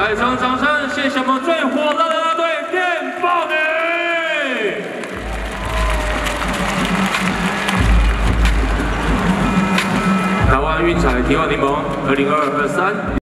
在场掌声，谢谢我们最火辣啦啦队电报女。台湾运彩提万联盟2022-23。